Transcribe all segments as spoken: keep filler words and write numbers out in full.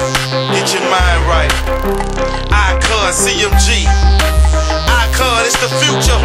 Get your mind right. Icon, C M G. Icon, it's the future.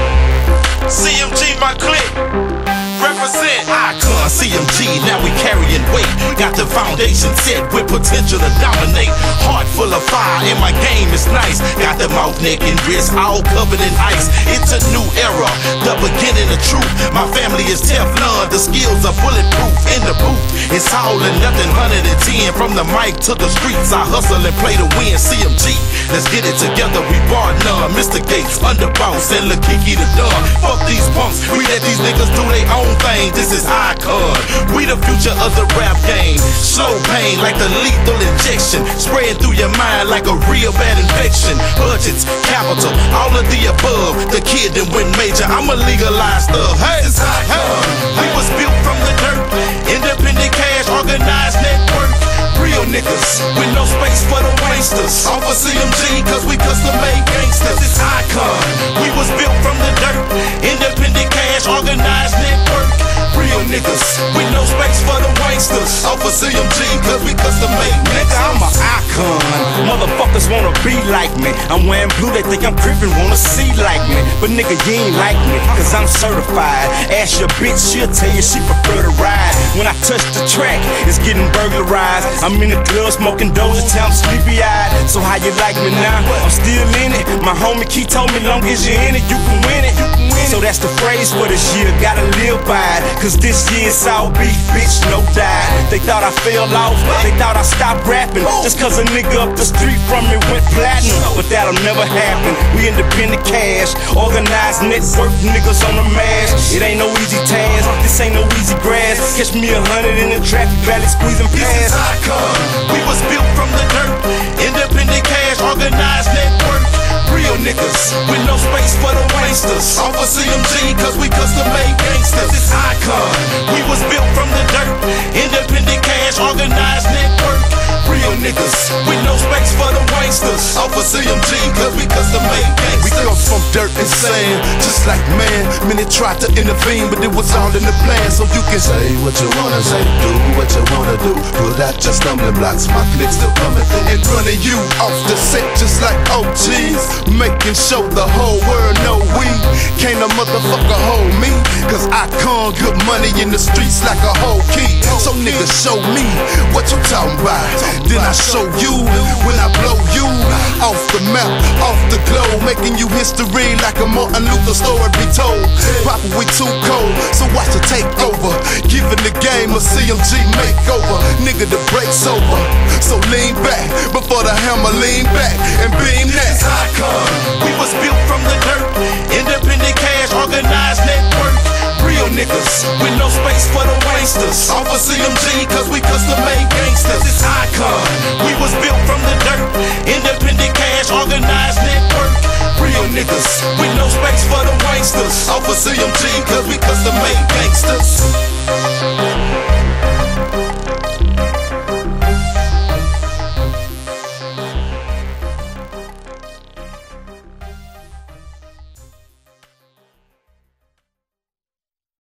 C M G, my clique. Represent Icon, C M G, now we carrying weight. Got the foundation set with potential to dominate. Heart full of fire and my game is nice. Got the mouth, neck, and wrist all covered in ice. It's a new era, the beginning of truth. My family is Teflon, the skills are bulletproof. In the booth, it's all and nothing, one hundred ten. From the mic to the streets, I hustle and play to win. C M G, let's get it together, we bar none. Mister Gates, Underbounce, and Lil Keke the Don. Fuck these punks, we let these niggas do their own thing. This is Icon, we the future of the rap game. Slow pain like the lethal injection, spreading through your mind like a real bad infection. Budgets, capital, all of the above. The kid that went major, I'ma legalize stuff. Hey, it's Icon, we was built from the dirt. Independent cash, organized network. Real niggas with no space for the wasters. Off of C M G, cause we custom made gangsters. It's Icon, we was built from the dirt. Independent cash, organized network. Real niggas with no space for the wasters. Off of C M G, cause we custom made Nigga, I'm an icon. Motherfuckers wanna be like me. I'm wearing blue, they think I'm crippin', wanna see like me. But nigga, you ain't like me, cause I'm certified. Ask your bitch, she'll tell you she prefer to ride. When I touch the track, it's getting burglarized. I'm in the club smoking Doja Town, sleepy eyed. So how you like me now? I'm still in it. My homie Key told me, long as you're in it, you can win it. So that's the phrase for this year, gotta live by it. Cause this year's all beef, bitch, no die. They thought I fell off, they thought I stopped rapping. Just cause a nigga up the street from me went platinum. But that'll never happen, we independent cash. Organized network, niggas on the mash. It ain't no easy task, this ain't no easy grass. Catch me a hundred in the traffic, barely squeezing past. Icon, we was built from the dirt. Independent cash, organized network. Real niggas with no space for the wasters. Off of C M G, cause we custom made gangsters. It's Icon, we was built from the dirt. Independent cash, organized network. Real niggas with no space for the wasters. Off of C M G, cause we custom made gangsters. We come from dirt and sand, just like man. Many tried to intervene, but it was all in the plan. So you can say what you wanna say, do what you wanna do. Put out your stumbling blocks, my clips still coming through. And running you off the set just like O Gs. Making sure the whole world know we can't a motherfucker hold me. Cause Icon, good money in the streets like a whole key. So nigga, show me what you talking about. Then I show you when I blow you off the map, off the globe. Making you history like a Martin Luther story be told. Papa, we too cold, so watch the takeover. Giving the game a C M G makeover. Nigga, the break's over, so lean back before the hammer, lean back and beam that. Icon, we was built from the dirt. Independent cash, organized network. Real niggas with no space for the wasters. Off of C M G, cause we custom made gangsters. It's Icon, we was built from the dirt. Independent cash, organized network. Real niggas with no space for the wasters. Off of C M G, cause we custom made gangsters.